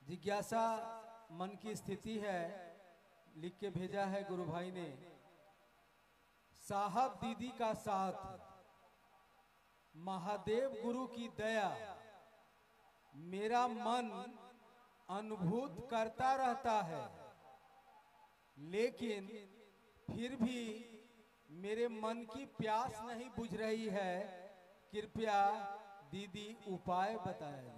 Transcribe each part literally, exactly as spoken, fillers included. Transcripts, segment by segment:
जिज्ञासा मन की स्थिति है, लिख के भेजा है गुरु भाई ने। साहब दीदी का साथ, महादेव गुरु की दया, मेरा मन अनुभूत करता रहता है, लेकिन फिर भी मेरे मन की प्यास नहीं बुझ रही है। कृपया दीदी उपाय बताया जाए।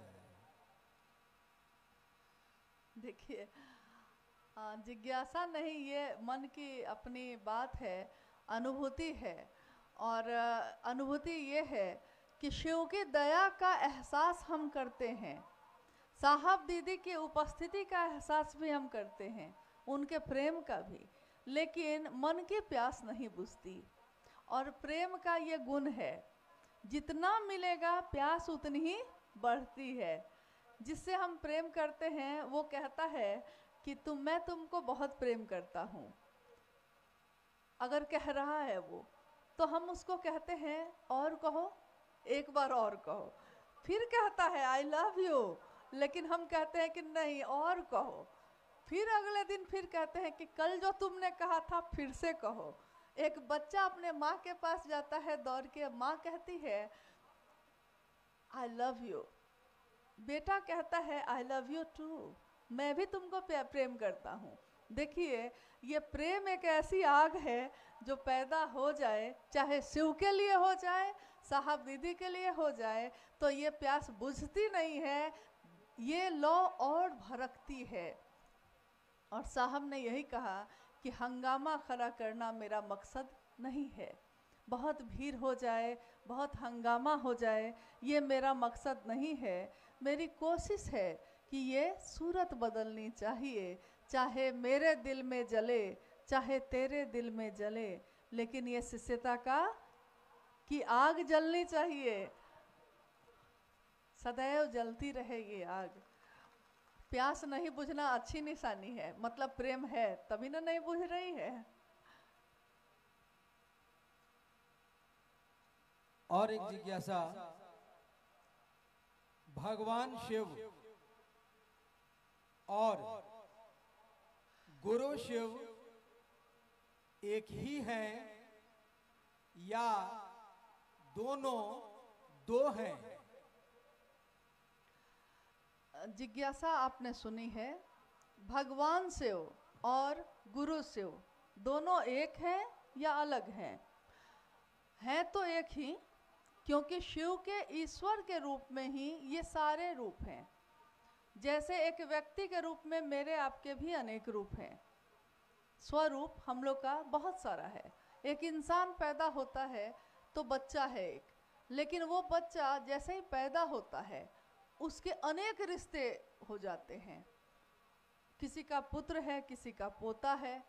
देखिए, जिज्ञासा नहीं, ये मन की अपनी बात है, अनुभूति है। और अनुभूति ये है कि शिव की दया का एहसास हम करते हैं, साहब दीदी की उपस्थिति का एहसास भी हम करते हैं, उनके प्रेम का भी, लेकिन मन की प्यास नहीं बुझती। और प्रेम का ये गुण है, जितना मिलेगा प्यास उतनी ही बढ़ती है। जिससे हम प्रेम करते हैं वो कहता है कि तुम मैं तुमको बहुत प्रेम करता हूँ, अगर कह रहा है वो, तो हम उसको कहते हैं और कहो, एक बार और कहो। फिर कहता है आई लव यू, लेकिन हम कहते हैं कि नहीं और कहो। फिर अगले दिन फिर कहते हैं कि कल जो तुमने कहा था फिर से कहो। एक बच्चा अपने माँ के पास जाता है दौड़ के, माँ कहती है आई लव यू, बेटा कहता है आई लव यू टू, मैं भी तुमको प्रेम करता हूँ। देखिए, ये प्रेम एक ऐसी आग है जो पैदा हो जाए, चाहे शिव के लिए हो जाए, साहब दीदी के लिए हो जाए, तो ये प्यास बुझती नहीं है, ये लौ और भड़कती है। और साहब ने यही कहा कि हंगामा खड़ा करना मेरा मकसद नहीं है, बहुत भीड़ हो जाए, बहुत हंगामा हो जाए, ये मेरा मकसद नहीं है। मेरी कोशिश है कि ये सूरत बदलनी चाहिए, चाहे मेरे दिल में जले, चाहे तेरे दिल में जले, लेकिन ये शिष्यता का की आग जलनी चाहिए, सदैव जलती रहे ये आग। प्यास नहीं बुझना अच्छी निशानी है, मतलब प्रेम है, तभी ना नहीं बुझ रही है। और एक जिज्ञासा, भगवान शिव और गुरु शिव एक ही हैं या दोनों दो हैं? जिज्ञासा आपने सुनी है। भगवान शिव और गुरु शिव दोनों एक हैं या अलग हैं? हैं तो एक ही, क्योंकि शिव के ईश्वर के रूप में ही ये सारे रूप हैं। जैसे एक व्यक्ति के रूप में मेरे आपके भी अनेक रूप हैं, स्वरूप हम लोग का बहुत सारा है। एक इंसान पैदा होता है तो बच्चा है एक, लेकिन वो बच्चा जैसे ही पैदा होता है उसके अनेक रिश्ते हो जाते हैं। किसी का पुत्र है, किसी का पोता है,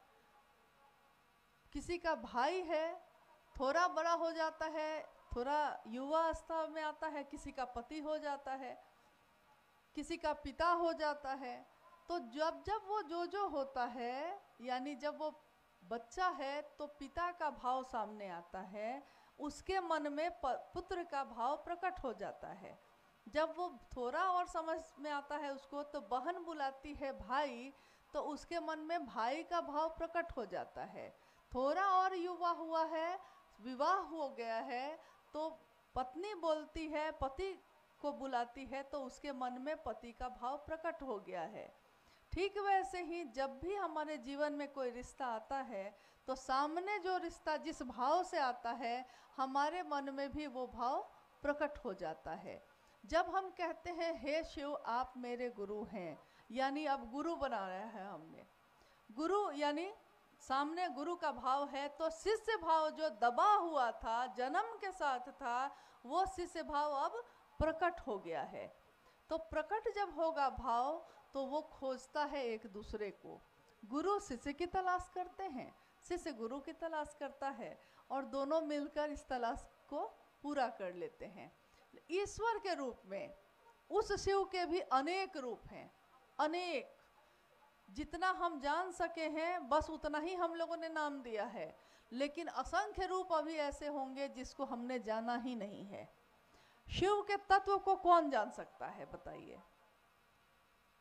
किसी का भाई है, थोड़ा बड़ा हो जाता है, थोड़ा युवा अवस्था में आता है, किसी का पति हो जाता है, किसी का पिता हो जाता है। तो जब जब वो जो जो होता है, यानी जब वो बच्चा है तो पिता का भाव सामने आता है, उसके मन में पुत्र का भाव प्रकट हो जाता है। जब वो थोड़ा और समझ में आता है उसको, तो बहन बुलाती है भाई, तो उसके मन में भाई का भाव प्रकट हो जाता है। थोड़ा और युवा हुआ है, विवाह हो गया है, तो पत्नी बोलती है, पति को बुलाती है, तो उसके मन में पति का भाव प्रकट हो गया है। ठीक वैसे ही जब भी हमारे जीवन में कोई रिश्ता आता है, तो सामने जो रिश्ता जिस भाव से आता है, हमारे मन में भी वो भाव प्रकट हो जाता है। जब हम कहते हैं हे शिव आप मेरे गुरु हैं, यानी अब गुरु बना रहा है हमने, गुरु यानी सामने गुरु का भाव है, तो शिष्य भाव जो दबा हुआ था, जन्म के साथ था, वो शिष्य भाव अब प्रकट हो गया है। तो प्रकट जब होगा भाव, तो वो खोजता है एक दूसरे को। गुरु शिष्य की तलाश करते हैं, शिष्य गुरु की तलाश करता है, और दोनों मिलकर इस तलाश को पूरा कर लेते हैं। ईश्वर के रूप में उस शिव के भी अनेक रूप हैं, अनेक, जितना हम जान सके हैं बस उतना ही हम लोगों ने नाम दिया है, लेकिन असंख्य रूप अभी ऐसे होंगे जिसको हमने जाना ही नहीं है। शिव के तत्व को कौन जान सकता है बताइए?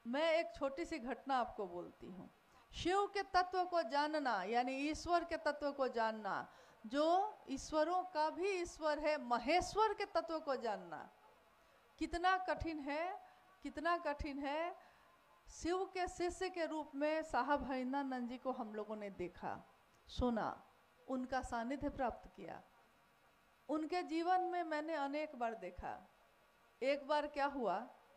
मैं एक छोटी सी घटना आपको बोलती हूँ। शिव के तत्व को जानना यानी ईश्वर के तत्व को जानना, जो ईश्वरों का भी ईश्वर है, महेश्वर के तत्व को जानना कितना कठिन है, कितना कठिन है। शिव के शिष्य के रूप में साहब हरिंद्रानंद जी को हम लोगों ने देखा, सुना, उनका सानिध्य प्राप्त किया। उनके जीवन में मैंने अनेक बार देखा। एक बार क्या हुआ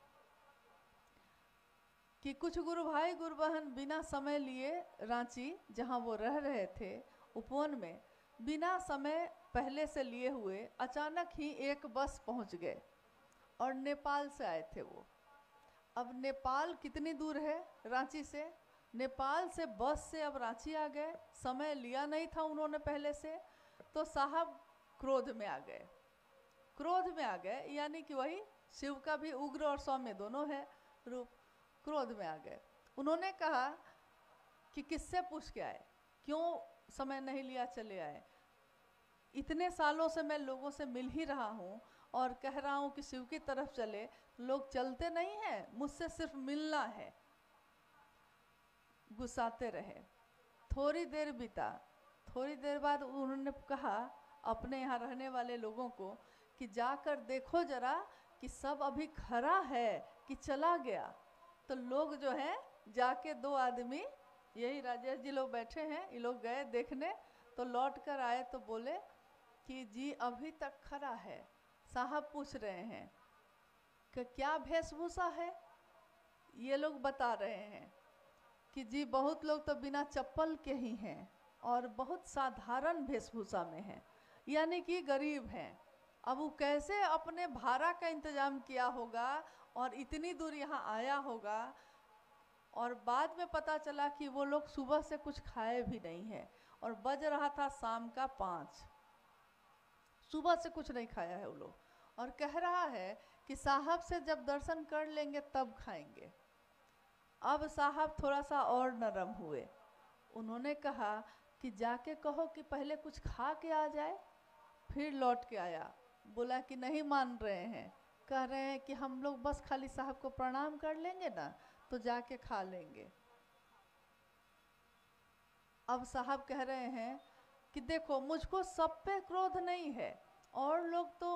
कि कुछ गुरु भाई गुरु बहन बिना समय लिए रांची, जहां वो रह रहे थे उपवन में, बिना समय पहले से लिए हुए अचानक ही एक बस पहुंच गए और नेपाल से आए थे वो। अब नेपाल कितनी दूर है रांची से? नेपाल से बस से अब रांची आ गए, समय लिया नहीं था उन्होंने पहले से, तो साहब क्रोध में आ गए। क्रोध में आ गए यानी कि वही शिव का भी उग्र और सौम्य दोनों है रूप। क्रोध में आ गए। उन्होंने कहा कि किससे पूछ के आए, क्यों समय नहीं लिया चले आए? इतने सालों से मैं लोगों से मिल ही रहा हूँ और कह रहा हूँ कि शिव की तरफ चले, लोग चलते नहीं हैं, मुझसे सिर्फ मिलना है। गुस्साते रहे। थोड़ी देर बीता। थोड़ी देर बाद उन्होंने कहा अपने यहाँ रहने वाले लोगों को कि जाकर देखो जरा कि सब अभी खड़ा है कि चला गया। तो लोग जो हैं जाके, दो आदमी, यही राजेश जी लोग बैठे हैं, ये लोग गए देखने, तो लौट कर आए तो बोले कि जी अभी तक खड़ा है। साहब पूछ रहे हैं कि क्या वेशभूषा है? ये लोग बता रहे हैं कि जी बहुत लोग तो बिना चप्पल के ही हैं और बहुत साधारण वेशभूषा में हैं, यानी कि गरीब हैं। अब वो कैसे अपने भाड़ा का इंतजाम किया होगा और इतनी दूर यहाँ आया होगा। और बाद में पता चला कि वो लोग सुबह से कुछ खाए भी नहीं है और बज रहा था शाम का पाँच, सुबह से कुछ नहीं खाया है वो लोग, और कह रहा है कि साहब से जब दर्शन कर लेंगे तब खाएंगे। अब साहब थोड़ा सा और नरम हुए। उन्होंने कहा कि जाके कहो कि पहले कुछ खा के आ जाए। फिर लौट के आया, बोला कि नहीं मान रहे हैं, कह रहे हैं कि हम लोग बस खाली साहब को प्रणाम कर लेंगे ना तो जाके खा लेंगे। अब साहब कह रहे हैं कि देखो मुझको सब पे क्रोध नहीं है, और लोग तो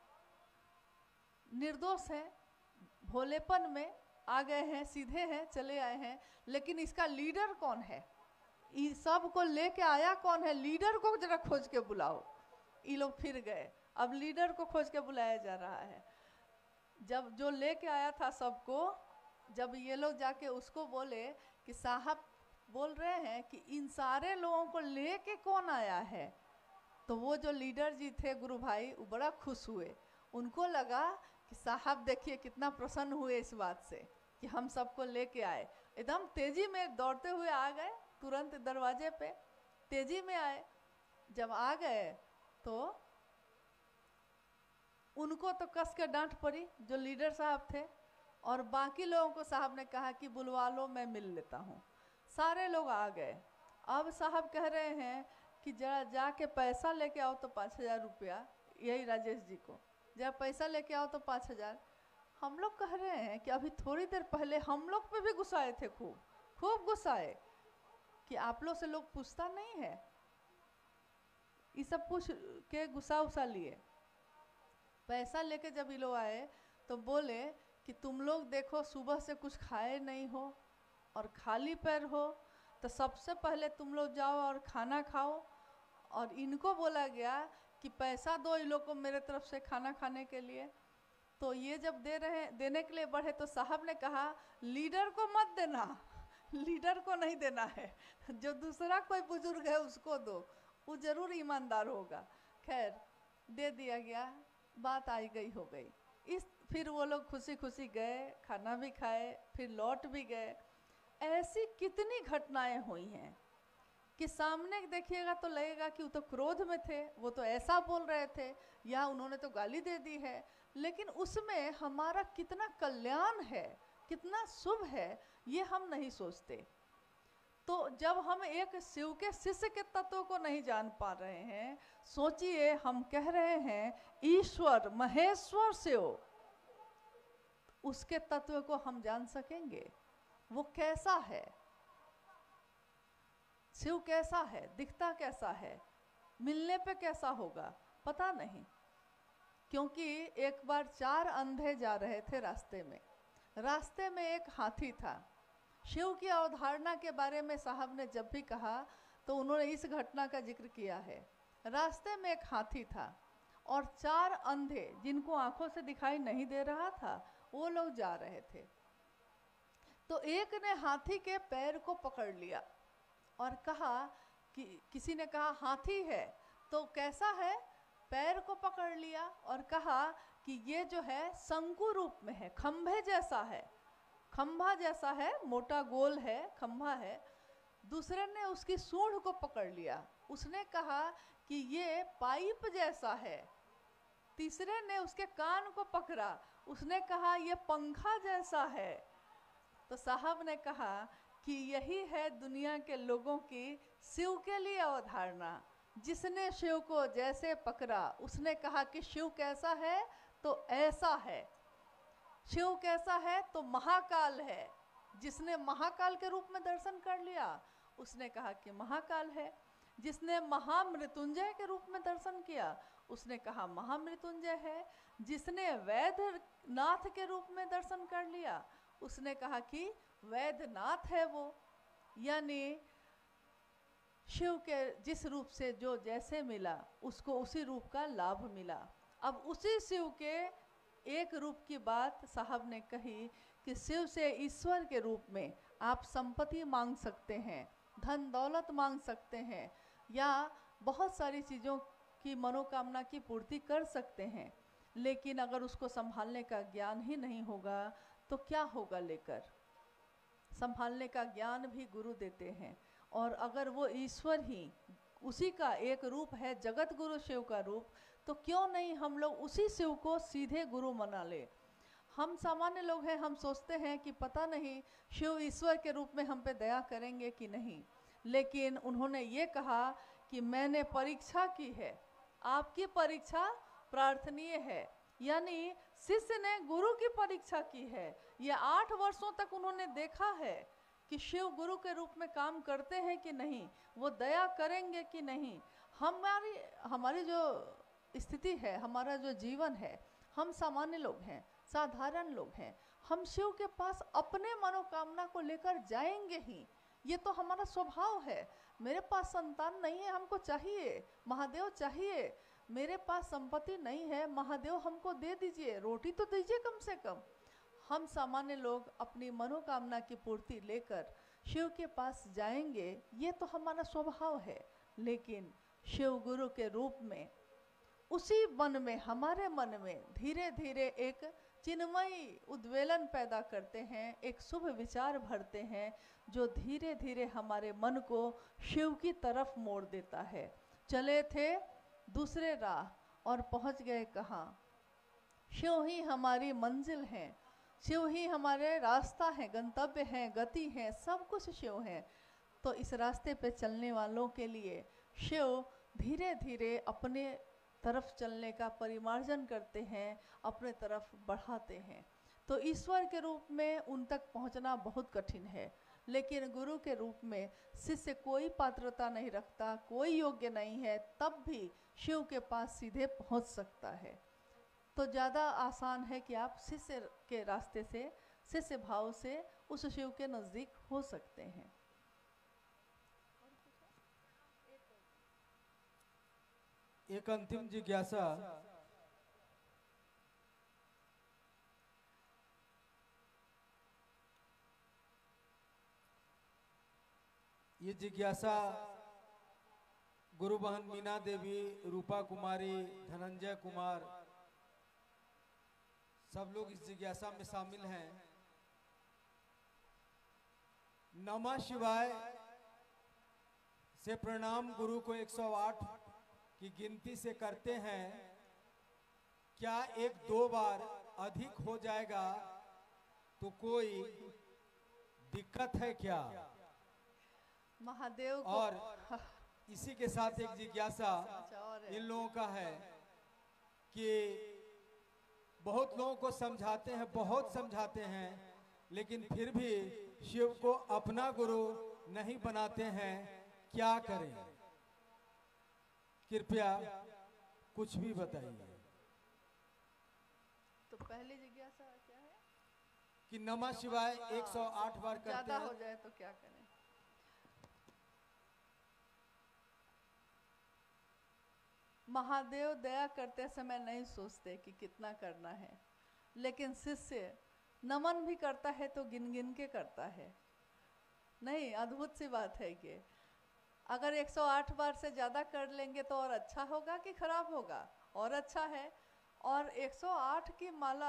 निर्दोष हैं, भोलेपन में आ गए हैं, सीधे हैं, चले आए हैं, लेकिन इसका लीडर कौन है? इस सब को लेके आया कौन है? लीडर को जरा खोज के बुलाओ। ये लोग फिर गए, अब लीडर को खोज के बुलाया जा रहा है। जब जो लेके आया था सबको, जब ये लोग जाके उसको बोले कि साहब बोल रहे हैं कि इन सारे लोगों को लेके कौन आया है, तो वो जो लीडर जी थे गुरु भाई, वो बड़ा खुश हुए। उनको लगा कि साहब देखिए कितना प्रसन्न हुए इस बात से कि हम सबको लेके आए। एकदम तेजी में दौड़ते हुए आ गए, तुरंत दरवाजे पे तेजी में आए। जब आ गए तो उनको तो कस के डांट पड़ी, जो लीडर साहब थे, और बाकी लोगों को साहब ने कहा कि बुलवा लो, मैं मिल लेता हूँ। सारे लोग आ गए। अब साहब कह रहे हैं कि जरा जाके पैसा लेके आओ तो पाँच हजार रुपया, यही राजेश जी को, जरा पैसा लेके आओ तो पाँच हजार। हम लोग कह रहे हैं कि अभी थोड़ी देर पहले हम लोग पे भी गुस्साए थे, खूब खूब गुस्साए कि आप लोग से लोग पूछता नहीं है। ये सब पूछ के गुस्सा उसा लिए। पैसा लेके जब ये लोग आए तो बोले कि तुम लोग देखो सुबह से कुछ खाए नहीं हो और खाली पैर हो, तो सबसे पहले तुम लोग जाओ और खाना खाओ। और इनको बोला गया कि पैसा दो इन लोग को मेरे तरफ से खाना खाने के लिए। तो ये जब दे रहे देने के लिए बढ़े तो साहब ने कहा लीडर को मत देना, लीडर को नहीं देना है, जो दूसरा कोई बुजुर्ग है उसको दो, वो जरूर ईमानदार होगा। खैर दे दिया गया, बात आई गई हो गई। इस फिर वो लोग खुशी खुशी गए, खाना भी खाए, फिर लौट भी गए। ऐसी कितनी घटनाएं हुई हैं कि सामने देखिएगा तो लगेगा कि वो तो क्रोध में थे, वो तो ऐसा बोल रहे थे, या उन्होंने तो गाली दे दी है, लेकिन उसमें हमारा कितना कल्याण है, कितना शुभ है, ये हम नहीं सोचते। तो जब हम एक शिव के शिष्य के तत्व को नहीं जान पा रहे हैं, सोचिए हम कह रहे हैं ईश्वर महेश्वर शिव, उसके तत्व को हम जान सकेंगे? वो कैसा है, शिव कैसा है, दिखता कैसा है, मिलने पे कैसा होगा, पता नहीं। क्योंकि एक बार चार अंधे जा रहे थे रास्ते में, रास्ते में एक हाथी था। शिव की अवधारणा के बारे में साहब ने जब भी कहा तो उन्होंने इस घटना का जिक्र किया है। रास्ते में एक हाथी था और चार अंधे जिनको आंखों से दिखाई नहीं दे रहा था वो लोग जा रहे थे। तो एक ने हाथी के पैर को पकड़ लिया और कहा कि किसी ने कहा हाथी है तो कैसा है, पैर को पकड़ लिया और कहा कि ये जो है शंकु रूप में है, खंभे जैसा है, खंभा जैसा है, मोटा गोल है, खंभा है। दूसरे ने उसकी सूंड को पकड़ लिया, उसने कहा कि ये पाइप जैसा है। तीसरे ने उसके कान को पकड़ा, उसने कहा ये पंखा जैसा है। तो साहब ने कहा कि यही है दुनिया के लोगों की शिव के लिए अवधारणा। जिसने शिव को जैसे पकड़ा उसने कहा कि शिव कैसा है तो ऐसा है, शिव कैसा है तो महाकाल है। जिसने महाकाल के रूप में दर्शन कर लिया उसने कहा कि महाकाल है। जिसने महामृत्युंजय के रूप में दर्शन किया उसने कहा महामृत्युंजय है। जिसने वैद्यनाथ के रूप में दर्शन कर लिया उसने कहा कि वैद्यनाथ है वो। यानी शिव के जिस रूप से जो जैसे मिला उसको उसी रूप का लाभ मिला। अब उसी शिव के एक रूप की बात साहब ने कही कि शिव से ईश्वर के रूप में आप संपत्ति मांग सकते हैं, धन दौलत मांग सकते हैं, या बहुत सारी चीज़ों की मनोकामना की पूर्ति कर सकते हैं। लेकिन अगर उसको संभालने का ज्ञान ही नहीं होगा तो क्या होगा लेकर। संभालने का ज्ञान भी गुरु देते हैं, और अगर वो ईश्वर ही उसी का एक रूप है, जगत गुरु शिव का रूप, तो क्यों नहीं हम लोग उसी शिव को सीधे गुरु मना ले। हम सामान्य लोग हैं, हम सोचते हैं कि पता नहीं शिव ईश्वर के रूप में हम पे दया करेंगे कि नहीं। लेकिन उन्होंने ये कहा कि मैंने परीक्षा की है, आपकी परीक्षा प्रार्थनीय है। यानी शिष्य ने गुरु की परीक्षा की है। ये आठ वर्षों तक उन्होंने देखा है कि शिव गुरु के रूप में काम करते हैं कि नहीं, वो दया करेंगे कि नहीं। हमारी हमारी जो स्थिति है, हमारा जो जीवन है, हम सामान्य लोग हैं, साधारण लोग हैं। हम शिव के पास अपने मनोकामना को लेकर जाएंगे ही, ये तो हमारा स्वभाव है। मेरे पास संतान नहीं है, हमको चाहिए, महादेव चाहिए। मेरे पास संपत्ति नहीं है, महादेव हमको दे दीजिए, रोटी तो दीजिए कम से कम। हम सामान्य लोग अपनी मनोकामना की पूर्ति लेकर शिव के पास जाएंगे, ये तो हमारा स्वभाव है। लेकिन शिव गुरु के रूप में उसी मन में, हमारे मन में धीरे धीरे एक चिन्मयी उद्वेलन पैदा करते हैं, एक शुभ विचार भरते हैं, जो धीरे धीरे हमारे मन को शिव की तरफ मोड़ देता है। चले थे दूसरे राह और पहुंच गए कहाँ। शिव ही हमारी मंजिल है, शिव ही हमारे रास्ता है, गंतव्य है, गति है, सब कुछ शिव है। तो इस रास्ते पे चलने वालों के लिए शिव धीरे धीरे अपने तरफ चलने का परिमार्जन करते हैं, अपने तरफ बढ़ाते हैं। तो ईश्वर के रूप में उन तक पहुंचना बहुत कठिन है, लेकिन गुरु के रूप में शिष्य कोई पात्रता नहीं रखता, कोई योग्य नहीं है, तब भी शिव के पास सीधे पहुंच सकता है। तो ज़्यादा आसान है कि आप शिष्य के रास्ते से, शिष्य भाव से उस शिव के नज़दीक हो सकते हैं। एक अंतिम जिज्ञासा, ये जिज्ञासा गुरु बहन मीना देवी, रूपा कुमारी, धनंजय कुमार, सब लोग इस जिज्ञासा में शामिल हैं। नमः शिवाय से प्रणाम गुरु को एक सौ आठ की गिनती से करते हैं, क्या एक दो बार अधिक हो जाएगा तो कोई दिक्कत है क्या? महादेव को और इसी के साथ एक जिज्ञासा इन लोगों का है कि बहुत लोगों को समझाते हैं, बहुत समझाते हैं लेकिन फिर भी शिव को अपना गुरु नहीं बनाते हैं, क्या करें? कृपया कुछ भी बताइए। तो पहली जिज्ञासा क्या है कि नमः शिवाय एक सौ आठ बार करते ज्यादा हैं, हो जाए तो क्या करें? महादेव दया करते समय नहीं सोचते कि कितना करना है, लेकिन शिष्य नमन भी करता है तो गिन गिन के करता है। नहीं, अद्भुत सी बात है ये। अगर एक सौ आठ बार से ज़्यादा कर लेंगे तो और अच्छा होगा कि खराब होगा? और अच्छा है। और एक सौ आठ की माला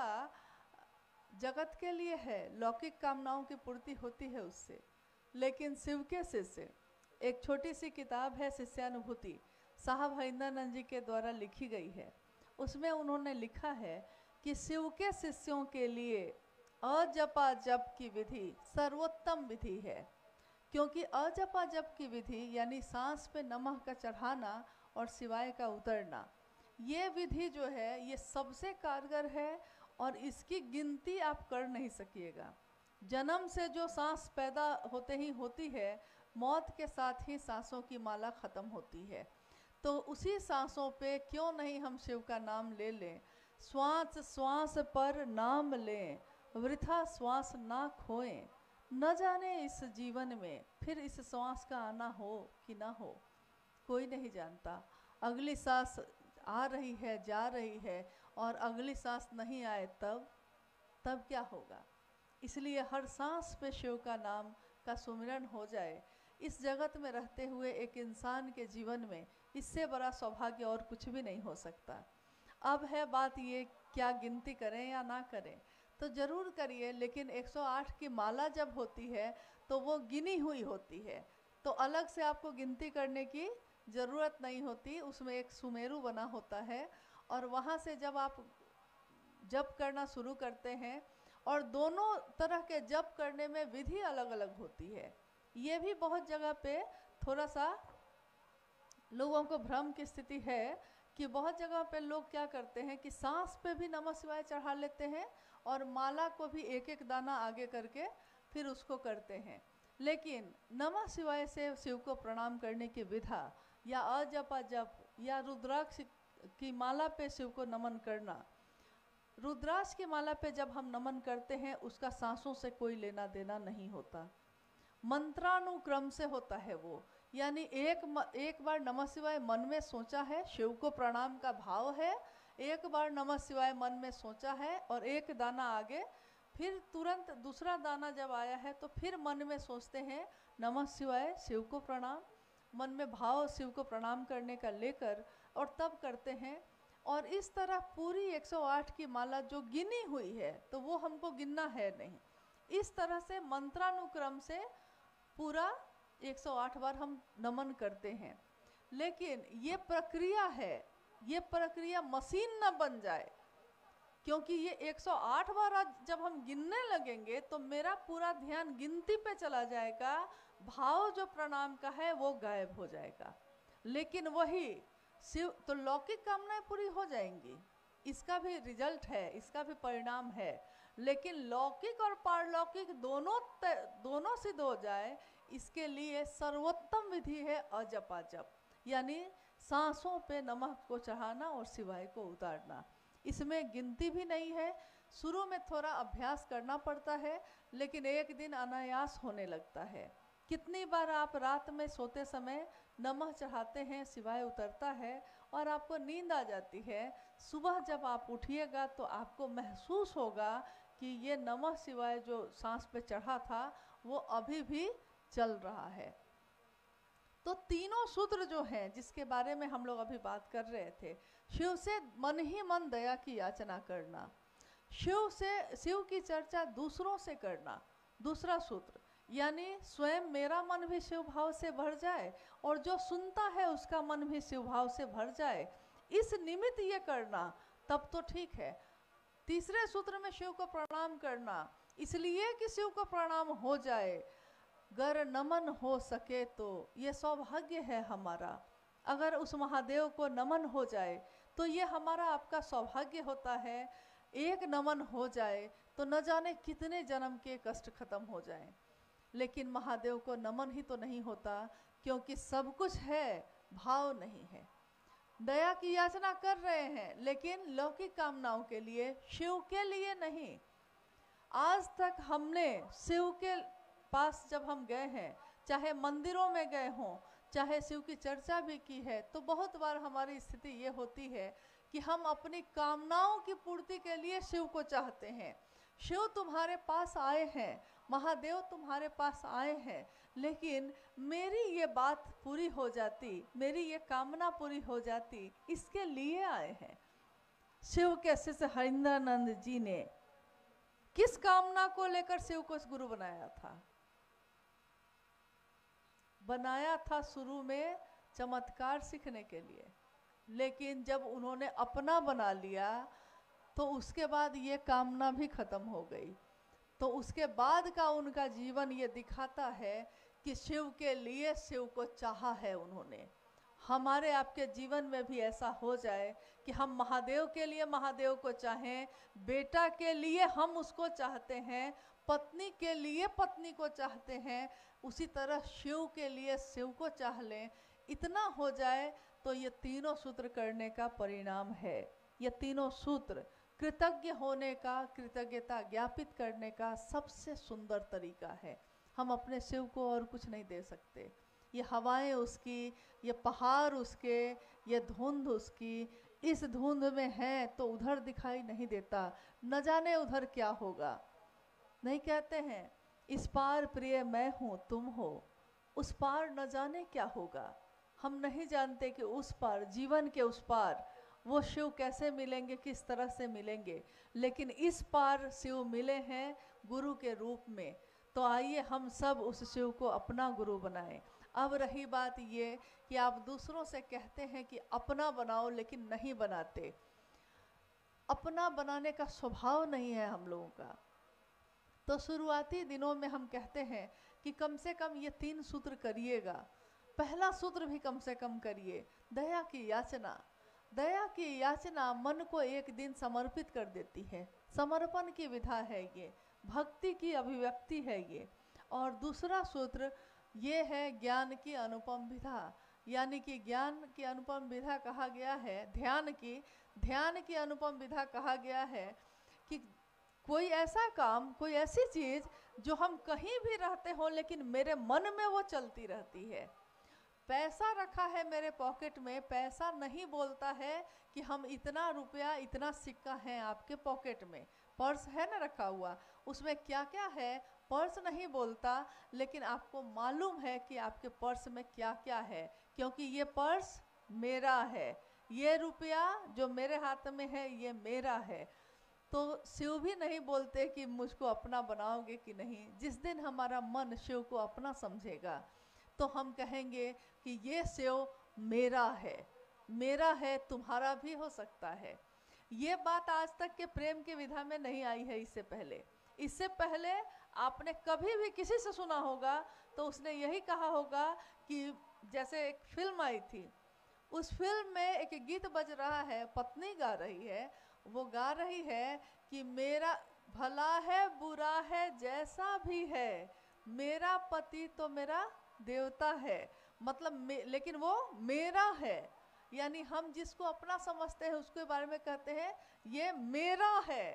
जगत के लिए है, लौकिक कामनाओं की पूर्ति होती है उससे। लेकिन शिव के शिष्य, एक छोटी सी किताब है शिष्यानुभूति, साहब हरिंदरानंद जी के द्वारा लिखी गई है। उसमें उन्होंने लिखा है कि शिव के शिष्यों के लिए अजपा जप की विधि सर्वोत्तम विधि है, क्योंकि अजपा जप की विधि यानी सांस पे नमः का चढ़ाना और शिवाय का उतरना, ये विधि जो है ये सबसे कारगर है और इसकी गिनती आप कर नहीं सकिएगा। जन्म से जो सांस पैदा होते ही होती है, मौत के साथ ही सांसों की माला खत्म होती है। तो उसी सांसों पे क्यों नहीं हम शिव का नाम ले लें? श्वास श्वास पर नाम लें, वृथा श्वास ना खोएं, न जाने इस जीवन में फिर इस श्वास का आना हो कि ना हो, कोई नहीं जानता। अगली सांस आ रही है, जा रही है, और अगली सांस नहीं आए तब तब क्या होगा? इसलिए हर सांस पे शिव का नाम का सुमिरन हो जाए। इस जगत में रहते हुए एक इंसान के जीवन में इससे बड़ा सौभाग्य और कुछ भी नहीं हो सकता। अब है बात ये, क्या गिनती करें या ना करें? तो ज़रूर करिए, लेकिन एक सौ आठ की माला जब होती है तो वो गिनी हुई होती है, तो अलग से आपको गिनती करने की ज़रूरत नहीं होती। उसमें एक सुमेरु बना होता है और वहाँ से जब आप जप करना शुरू करते हैं, और दोनों तरह के जप करने में विधि अलग अलग होती है। ये भी बहुत जगह पे थोड़ा सा लोगों को भ्रम की स्थिति है कि बहुत जगह पे लोग क्या करते हैं कि सांस पे भी नमः शिवाय चढ़ा लेते हैं और माला को भी एक एक दाना आगे करके फिर उसको करते हैं। लेकिन नमः शिवाय से शिव को प्रणाम करने की विधा, या अजपा जप, या रुद्राक्ष की माला पे शिव को नमन करना, रुद्राक्ष की माला पे जब हम नमन करते हैं उसका सांसों से कोई लेना देना नहीं होता, मंत्रानुक्रम से होता है वो। यानी एक म, एक बार नमः शिवाय मन में सोचा है, शिव को प्रणाम का भाव है, एक बार नमः शिवाय मन में सोचा है और एक दाना आगे, फिर तुरंत दूसरा दाना जब आया है तो फिर मन में सोचते हैं नमः शिवाय, शिव को प्रणाम, मन में भाव शिव को प्रणाम करने का लेकर, और तब करते हैं। और इस तरह पूरी एक सौ आठ की माला जो गिनी हुई है तो वो हमको गिनना है नहीं, इस तरह से मंत्रानुक्रम से पूरा एक सौ आठ बार हम नमन करते हैं। लेकिन ये प्रक्रिया है, ये प्रक्रिया मशीन न बन जाए, क्योंकि ये एक सौ आठ बार आज जब हम गिनने लगेंगे तो मेरा पूरा ध्यान गिनती पे चला जाएगा, भाव जो प्रणाम का है वो गायब हो जाएगा। लेकिन वही शिव तो लौकिक कामनाएं पूरी हो जाएंगी, इसका भी रिजल्ट है, इसका भी परिणाम है। लेकिन लौकिक और पारलौकिक दोनों दोनों सिद्ध हो जाए, इसके लिए सर्वोत्तम विधि है अजपा जप, यानी सांसों पे नमः को चढ़ाना और शिवाय को उतारना। इसमें गिनती भी नहीं है, शुरू में थोड़ा अभ्यास करना पड़ता है, लेकिन एक दिन अनायास होने लगता है। कितनी बार आप रात में सोते समय नमः चढ़ाते हैं, शिवाय उतरता है और आपको नींद आ जाती है। सुबह जब आप उठिएगा तो आपको महसूस होगा कि ये नमः शिवाय जो सांस पे चढ़ा था वो अभी भी चल रहा है। तो तीनों सूत्र जो हैं जिसके बारे में हम लोग अभी बात कर रहे थे, शिव से मन ही मन दया की याचना करना, शिव से शिव की चर्चा दूसरों से करना, दूसरा सूत्र, यानी स्वयं मेरा मन भी शिव भाव से भर जाए और जो सुनता है उसका मन भी शिव भाव से भर जाए, इस निमित्त ये करना, तब तो ठीक है। तीसरे सूत्र में शिव को प्रणाम करना, इसलिए कि शिव को प्रणाम हो जाए, गर नमन हो सके तो ये सौभाग्य है हमारा। अगर उस महादेव को नमन हो जाए तो ये हमारा आपका सौभाग्य होता है। एक नमन हो जाए तो न जाने कितने जन्म के कष्ट खत्म हो जाएं। लेकिन महादेव को नमन ही तो नहीं होता, क्योंकि सब कुछ है, भाव नहीं है। दया की याचना कर रहे हैं, लेकिन लौकिक कामनाओं के लिए, शिव के लिए नहीं। आज तक हमने शिव के पास जब हम गए हैं, चाहे मंदिरों में गए हों, चाहे शिव की चर्चा भी की है, तो बहुत बार हमारी स्थिति ये होती है कि हम अपनी कामनाओं की पूर्ति के लिए शिव को चाहते हैं। शिव तुम्हारे पास आए हैं, महादेव तुम्हारे पास आए हैं, लेकिन मेरी ये बात पूरी हो जाती, मेरी ये कामना पूरी हो जाती, इसके लिए आए हैं। शिव के शिष्य हरिंद्रानंद जी ने किस कामना को लेकर शिव को गुरु बनाया था? बनाया था शुरू में चमत्कार सीखने के लिए, लेकिन जब उन्होंने अपना बना लिया तो उसके बाद ये कामना भी खत्म हो गई। तो उसके बाद का उनका जीवन ये दिखाता है कि शिव के लिए शिव को चाहा है उन्होंने। हमारे आपके जीवन में भी ऐसा हो जाए कि हम महादेव के लिए महादेव को चाहें, बेटा के लिए हम उसको चाहते हैं, पत्नी के लिए पत्नी को चाहते हैं, उसी तरह शिव के लिए शिव को चाह लें। इतना हो जाए तो ये तीनों सूत्र करने का परिणाम है। ये तीनों सूत्र कृतज्ञ होने का, कृतज्ञता ज्ञापित करने का सबसे सुंदर तरीका है। हम अपने शिव को और कुछ नहीं दे सकते। ये हवाएं उसकी, ये पहाड़ उसके, ये धुंध उसकी। इस धुंध में है तो उधर दिखाई नहीं देता, न जाने उधर क्या होगा। नहीं कहते हैं इस पार प्रिय मैं हूँ तुम हो, उस पार न जाने क्या होगा। हम नहीं जानते कि उस पार, जीवन के उस पार वो शिव कैसे मिलेंगे, किस तरह से मिलेंगे, लेकिन इस पार शिव मिले हैं गुरु के रूप में। तो आइए हम सब उस शिव को अपना गुरु बनाएं। अब रही बात ये कि आप दूसरों से कहते हैं कि अपना बनाओ, लेकिन नहीं बनाते। अपना बनाने का स्वभाव नहीं है हम लोगों का। तो शुरुआती दिनों में हम कहते हैं कि कम से कम ये तीन सूत्र करिएगा। पहला सूत्र भी कम से कम करिए, दया की याचना। दया की याचना मन को एक दिन समर्पित कर देती है। समर्पण की विधा है ये, भक्ति की अभिव्यक्ति है ये। और दूसरा सूत्र ये है ज्ञान की अनुपम विधा, यानी कि ज्ञान की अनुपम विधा कहा गया है, ध्यान की ध्यान की अनुपम विधा कहा गया है कि कोई ऐसा काम, कोई ऐसी चीज़ जो हम कहीं भी रहते हो लेकिन मेरे मन में वो चलती रहती है। पैसा रखा है मेरे पॉकेट में, पैसा नहीं बोलता है कि हम इतना रुपया, इतना सिक्का है आपके पॉकेट में। पर्स है ना रखा हुआ, उसमें क्या क्या है पर्स नहीं बोलता, लेकिन आपको मालूम है कि आपके पर्स में क्या क्या है, क्योंकि ये पर्स मेरा है, ये रुपया जो मेरे हाथ में है ये मेरा है। तो शिव भी नहीं बोलते कि मुझको अपना बनाओगे कि नहीं। जिस दिन हमारा मन शिव को अपना समझेगा तो हम कहेंगे कि ये शिव मेरा है, मेरा है, तुम्हारा भी हो सकता है। ये बात आज तक के प्रेम की विधा में नहीं आई है। इससे पहले इससे पहले आपने कभी भी किसी से सुना होगा तो उसने यही कहा होगा कि जैसे एक फिल्म आई थी, उस फिल्म में एक गीत बज रहा है, पत्नी गा रही है, वो गा रही है कि मेरा भला है बुरा है जैसा भी है, मेरा पति तो मेरा देवता है। मतलब लेकिन वो मेरा है, यानी हम जिसको अपना समझते हैं उसके बारे में कहते हैं ये मेरा है।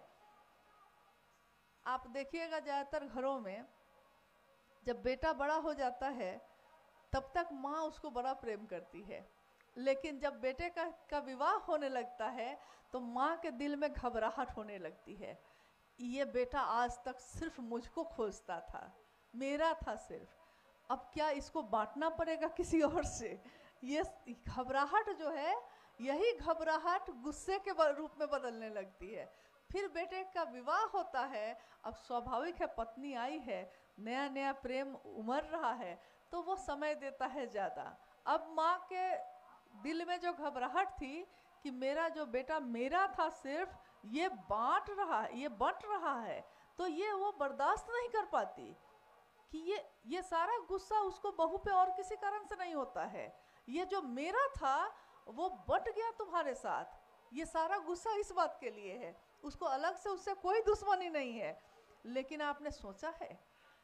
आप देखिएगा ज़्यादातर घरों में जब बेटा बड़ा हो जाता है तब तक माँ उसको बड़ा प्रेम करती है, लेकिन जब बेटे का का विवाह होने लगता है तो माँ के दिल में घबराहट होने लगती है। ये बेटा आज तक सिर्फ मुझको खोजता था, मेरा था सिर्फ, अब क्या इसको बांटना पड़ेगा किसी और से। ये घबराहट जो है, यही घबराहट गुस्से के रूप में बदलने लगती है। फिर बेटे का विवाह होता है, अब स्वाभाविक है पत्नी आई है, नया नया प्रेम उमड़ रहा है तो वो समय देता है ज़्यादा। अब माँ के दिल में जो घबराहट थी कि मेरा जो बेटा मेरा था सिर्फ, ये बांट रहा ये बंट रहा है, तो ये वो बर्दाश्त नहीं कर पाती कि ये ये सारा गुस्सा उसको बहू पे और किसी कारण से नहीं होता है, ये जो मेरा था वो बट गया तुम्हारे साथ, ये सारा गुस्सा इस बात के लिए है। उसको अलग से उससे कोई दुश्मनी नहीं है। लेकिन आपने सोचा है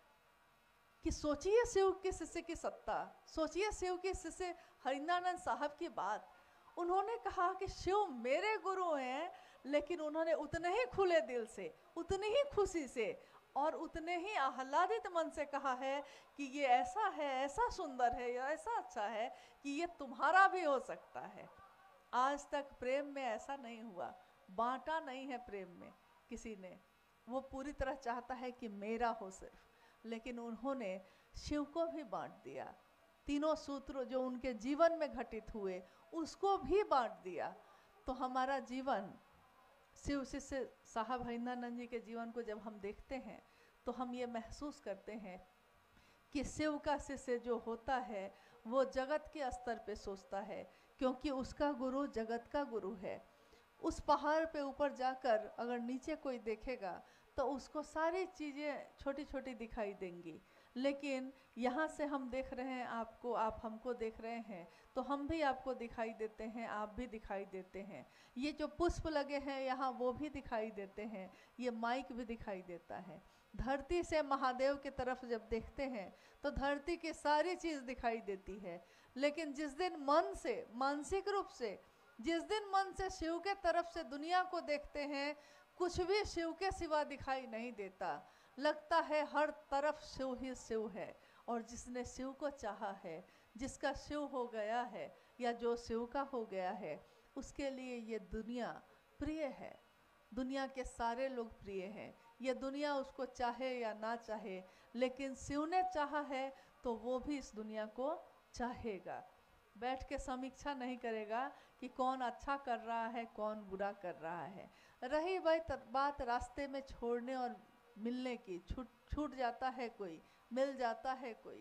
कि सोचिए शिव के शिष्य की सत्ता, सोचिए शिव के शिष्य हरिंद्रानंद साहब की बात। उन्होंने कहा कि शिव मेरे गुरु हैं, लेकिन उन्होंने उतने ही खुले दिल से, उतनी ही खुशी से और उतने ही आह्लादित मन से कहा है कि ये ऐसा है, ऐसा सुंदर है, या ऐसा अच्छा है कि ये तुम्हारा भी हो सकता है। आज तक प्रेम में ऐसा नहीं हुआ, बांटा नहीं है प्रेम में किसी ने। वो पूरी तरह चाहता है कि मेरा हो सिर्फ, लेकिन उन्होंने शिव को भी बांट दिया। तीनों सूत्र जो उनके जीवन में घटित हुए उसको भी बांट दिया। तो हमारा जीवन, शिव शिष्य साहब हरिंद्रानंद जी के जीवन को जब हम देखते हैं तो हम ये महसूस करते हैं कि शिव का शिष्य जो होता है वो जगत के स्तर पे सोचता है, क्योंकि उसका गुरु जगत का गुरु है। उस पहाड़ पे ऊपर जाकर अगर नीचे कोई देखेगा तो उसको सारी चीज़ें छोटी छोटी दिखाई देंगी, लेकिन यहाँ से हम देख रहे हैं आपको, आप हमको देख रहे हैं, तो हम भी आपको दिखाई देते हैं, आप भी दिखाई देते हैं। ये जो पुष्प लगे हैं यहाँ वो भी दिखाई देते हैं, ये माइक भी दिखाई देता है। धरती से महादेव की तरफ जब देखते हैं तो धरती की सारी चीज़ दिखाई देती है, लेकिन जिस दिन मन से, मानसिक रूप से, जिस दिन मन से शिव के तरफ से दुनिया को देखते हैं, कुछ भी शिव के सिवा दिखाई नहीं देता। लगता है हर तरफ शिव ही शिव है। और जिसने शिव को चाहा है, जिसका शिव हो गया है या जो शिव का हो गया है, उसके लिए ये दुनिया प्रिय है। दुनिया के सारे लोग प्रिय हैं। ये दुनिया उसको चाहे या ना चाहे, लेकिन शिव ने चाहा है तो वो भी इस दुनिया को चाहेगा। बैठ के समीक्षा नहीं करेगा कि कौन अच्छा कर रहा है, कौन बुरा कर रहा है। रही भाई बात रास्ते में छोड़ने और मिलने की, छूट छूट जाता है कोई, मिल जाता है कोई।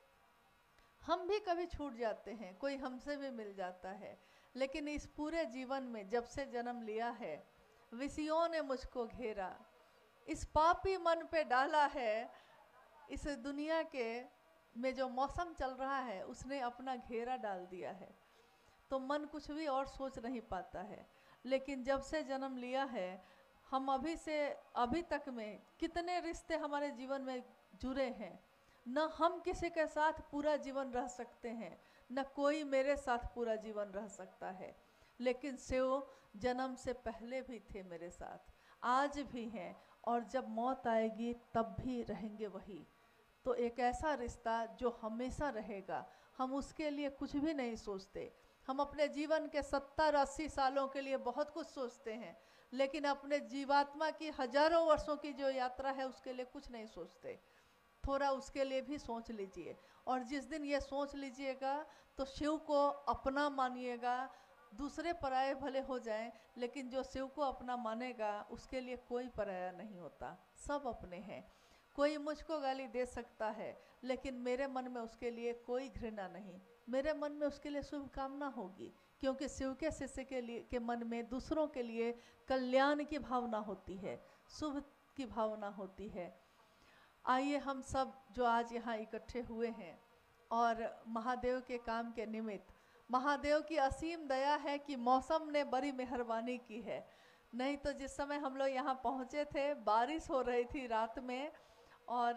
हम भी कभी छूट जाते हैं, कोई हमसे भी मिल जाता है, लेकिन इस पूरे जीवन में जब से जन्म लिया है, विषयों ने मुझको घेरा, इस पापी मन पे डाला है। इस दुनिया के में जो मौसम चल रहा है उसने अपना घेरा डाल दिया है, तो मन कुछ भी और सोच नहीं पाता है। लेकिन जब से जन्म लिया है, हम अभी से अभी तक में कितने रिश्ते हमारे जीवन में जुड़े हैं। न हम किसी के साथ पूरा जीवन रह सकते हैं, न कोई मेरे साथ पूरा जीवन रह सकता है, लेकिन शिव जन्म से पहले भी थे मेरे साथ, आज भी हैं, और जब मौत आएगी तब भी रहेंगे वही। तो एक ऐसा रिश्ता जो हमेशा रहेगा। हम उसके लिए कुछ भी नहीं सोचते। हम अपने जीवन के सत्तर अस्सी सालों के लिए बहुत कुछ सोचते हैं, लेकिन अपने जीवात्मा की हजारों वर्षों की जो यात्रा है उसके लिए कुछ नहीं सोचते। थोड़ा उसके लिए भी सोच लीजिए, और जिस दिन ये सोच लीजिएगा तो शिव को अपना मानिएगा। दूसरे पराये भले हो जाएं, लेकिन जो शिव को अपना मानेगा उसके लिए कोई पराया नहीं होता, सब अपने हैं। कोई मुझको गाली दे सकता है, लेकिन मेरे मन में उसके लिए कोई घृणा नहीं, मेरे मन में उसके लिए शुभकामना होगी, क्योंकि शिव के शिष्य के लिए के मन में दूसरों के लिए कल्याण की भावना होती है, शुभ की भावना होती है। आइए हम सब जो आज यहाँ इकट्ठे हुए हैं और महादेव के काम के निमित्त, महादेव की असीम दया है कि मौसम ने बड़ी मेहरबानी की है। नहीं तो जिस समय हम लोग यहाँ पहुँचे थे बारिश हो रही थी रात में, और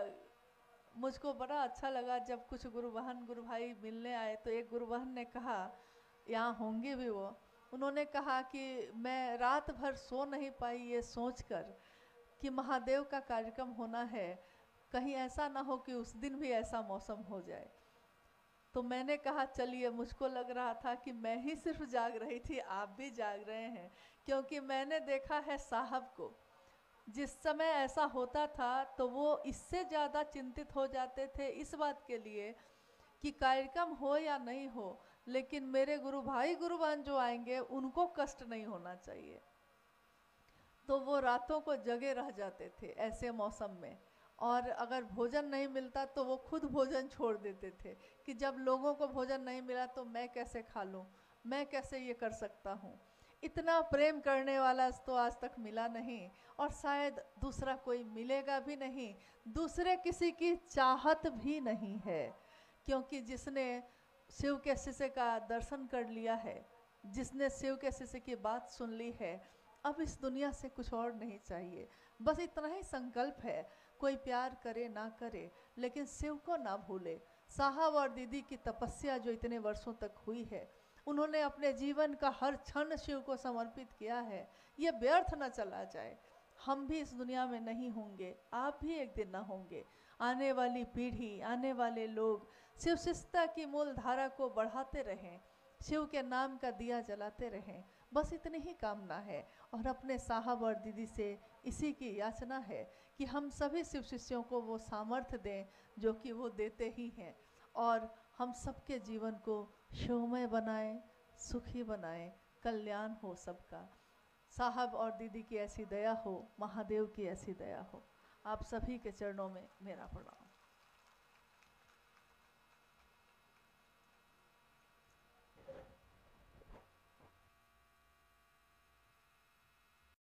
मुझको बड़ा अच्छा लगा जब कुछ गुरु बहन गुरु भाई मिलने आए तो एक गुरु बहन ने कहा, यहाँ होंगे भी वो, उन्होंने कहा कि मैं रात भर सो नहीं पाई ये सोचकर कि महादेव का कार्यक्रम होना है, कहीं ऐसा ना हो कि उस दिन भी ऐसा मौसम हो जाए। तो मैंने कहा चलिए, मुझको लग रहा था कि मैं ही सिर्फ जाग रही थी, आप भी जाग रहे हैं, क्योंकि मैंने देखा है साहब को, जिस समय ऐसा होता था तो वो इससे ज़्यादा चिंतित हो जाते थे इस बात के लिए कि कार्यक्रम हो या नहीं हो, लेकिन मेरे गुरु भाई गुरुबान जो आएंगे उनको कष्ट नहीं होना चाहिए। तो वो रातों को जगे रह जाते थे ऐसे मौसम में, और अगर भोजन नहीं मिलता तो वो खुद भोजन छोड़ देते थे कि जब लोगों को भोजन नहीं मिला तो मैं कैसे खा लूँ, मैं कैसे ये कर सकता हूँ। इतना प्रेम करने वाला तो आज तक मिला नहीं, और शायद दूसरा कोई मिलेगा भी नहीं, दूसरे किसी की चाहत भी नहीं है, क्योंकि जिसने शिव के शिष्य का दर्शन कर लिया है, जिसने शिव के शिष्य की बात सुन ली है, अब इस दुनिया से कुछ और नहीं चाहिए, बस इतना ही संकल्प है, कोई प्यार करे ना करे लेकिन शिव को ना भूले। साहब और दीदी की तपस्या जो इतने वर्षों तक हुई है, उन्होंने अपने जीवन का हर क्षण शिव को समर्पित किया है, ये व्यर्थ न चला जाए। हम भी इस दुनिया में नहीं होंगे, आप भी एक दिन ना होंगे। आने वाली पीढ़ी, आने वाले लोग शिव शिष्टता की मूल धारा को बढ़ाते रहें, शिव के नाम का दिया जलाते रहें, बस इतनी ही कामना है। और अपने साहब और दीदी से इसी की याचना है कि हम सभी शिव शिष्यों को वो सामर्थ्य दें जो कि वो देते ही हैं, और हम सबके जीवन को शिवमय बनाएं, सुखी बनाएं, कल्याण हो सबका। साहब और दीदी की ऐसी दया हो, महादेव की ऐसी दया हो। आप सभी के चरणों में मेरा प्रणाम।